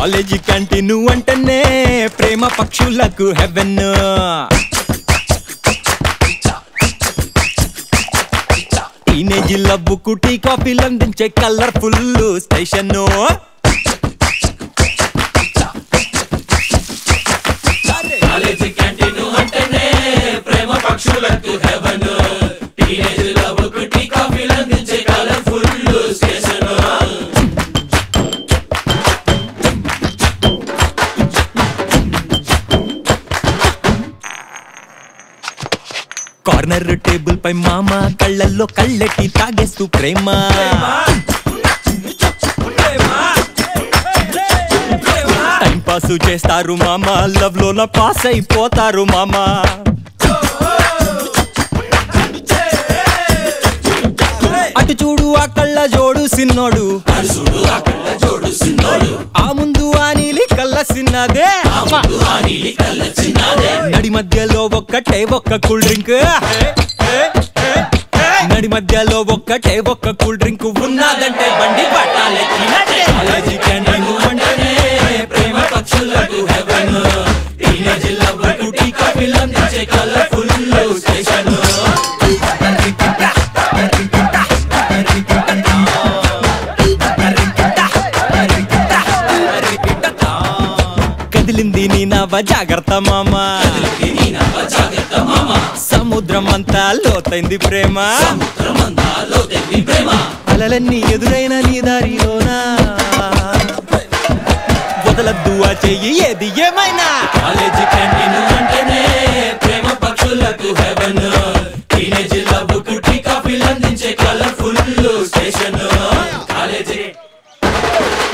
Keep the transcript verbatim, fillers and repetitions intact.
college canteen అంటేనే ప్రేమ పక్షులకు haven teenage లవ్వుకు tea కాఫీలు అందించే కలర్ఫుల్ స్టేషన్ కాలేజీ క్యాంటీన్ అంటేనే ప్రేమ పక్షులకు హెవెన్ టీనేజ్ లవ్వుకు టీ కాఫీలు అందించే కలర్ఫుల్ స్టేషన్ కార్నర్ టేబుల్ పై మామ కళ్ళల్లో కళ్ళెట్టి తాగేస్తూ ప్రేమ టైం పాస్ చేస్తారు మామ లవ్ లోన పాస్ అయిపోతారు మామ అటు చూడు ఆ కళ్ళ జోడు సిన్నోడు ఆ ముందు ఆ నీలి కళ్ళ సిన్నదే నడి మధ్యలో ఒక్కటే ఒక్క కూల్ డ్రింక్ నడి మధ్యలో ఒక్కటే ఒక్క కూల్ డ్రింక్ ఉన్నదంటే బండి పట్టాలెక్కినట్టే కాలేజీ క్యాంటీన్ అంటేనే ప్రేమ పక్షులకు హెవెన్ టీనేజ్ లవ్వుకు టీ కాఫీలు అందించే కలర్ఫుల్ స్టేషన్ కదిలింది నీ నవ జాగ్రత్త మామా సముద్రం అంతా లోతైంది ప్రేమ అలలన్నీ ఎదురైన నీ దారిలోనా వదలద్దు ఆ చెయ్యి ఏది ఏమైనా కాలేజీ క్యాంటీన్ అంటేనే ప్రేమ పక్షులకు హెవెన్ టీనేజ్ లవ్వుకు టీ కాఫీలు అందించే కలర్ఫుల్ స్టేషన్ కాలేజీ